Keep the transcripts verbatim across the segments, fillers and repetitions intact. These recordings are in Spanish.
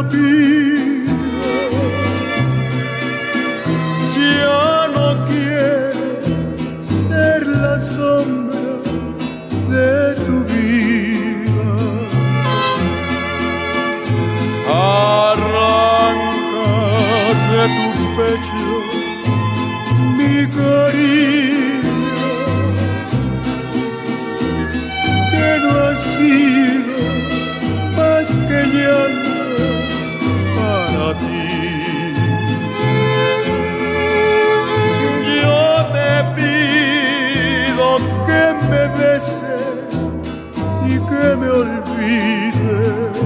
pido. Ya no quiero ser la sombra de tu vida. Arranca de tu pecho mi cariño, que no ha sido más que llanto para ti. Yo te pido que me beses y que me olvides,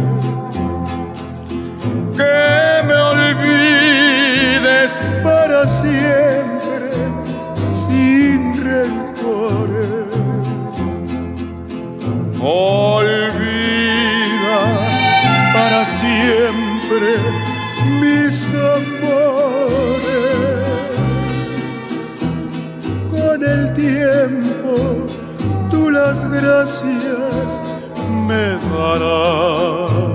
que me olvides para siempre sin rencores. Olvida para siempre mis amores. Con el tiempo tú las gracias me darás.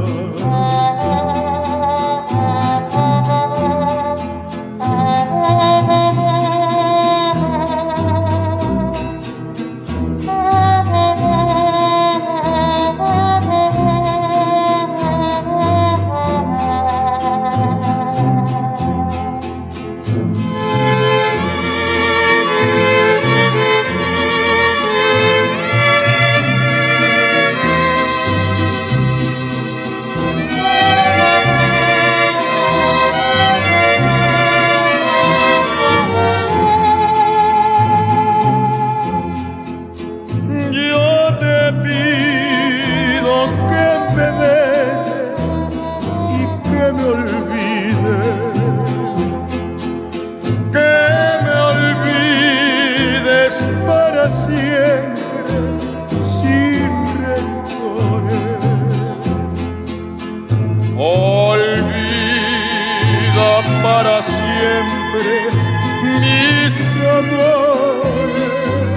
Para siempre mis amores.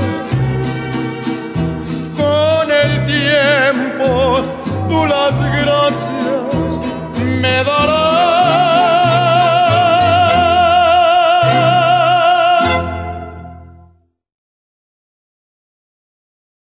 Con el tiempo tú las gracias me darás.